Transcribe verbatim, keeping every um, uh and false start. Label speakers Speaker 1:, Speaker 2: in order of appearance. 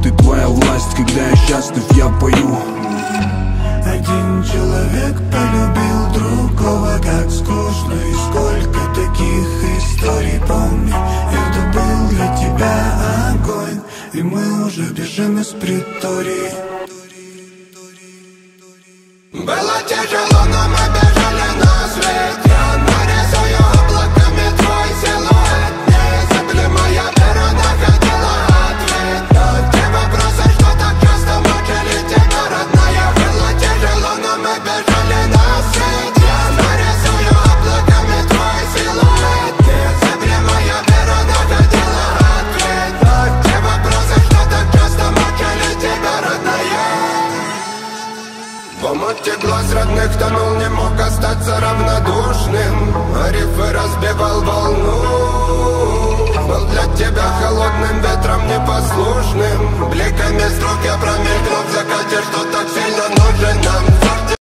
Speaker 1: ты твоя власть. Когда я счастлив, я пою.
Speaker 2: Один человек полюбил другого, как скучно. И сколько таких историй, помню. Это был для тебя огонь, и мы уже бежим из притории. Было тяжело, но мы бежали на свет. Я нарисую облаками твой силуэт. Незыблемая вера находила ответ на те вопросы, что так часто мучили тебя, родная. Было тяжело, но мы бежали на свет. Я нарисую облаками твой силуэт. Незыблемая вера находила ответ на те вопросы, что так часто мучили тебя, родная. В омуте глаз родных тонул, не мог остаться равнодушным. А рифы разбивал волну. Был для тебя холодным ветром непослушным. Бликами струк я промелькнул в закате, что так сильно нужен нам.